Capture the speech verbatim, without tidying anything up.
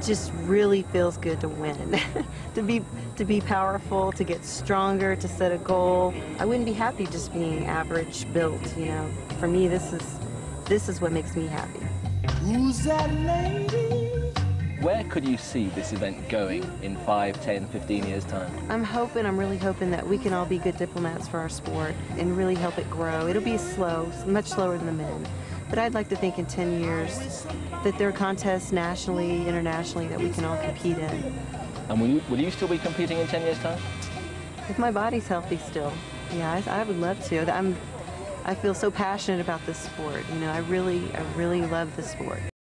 just really feels good to win. to be to be powerful, to get stronger, to set a goal. I wouldn't be happy just being average built, you know. For me, this is this is what makes me happy. Who's that lady? Where could you see this event going in five, ten, fifteen years' time? I'm hoping, I'm really hoping that we can all be good diplomats for our sport and really help it grow. It'll be slow, much slower than the men. But I'd like to think in ten years that there are contests nationally, internationally that we can all compete in. And will you, will you still be competing in ten years' time? If my body's healthy still, yeah, I, I would love to. I'm, I feel so passionate about this sport. You know, I really, I really love the sport.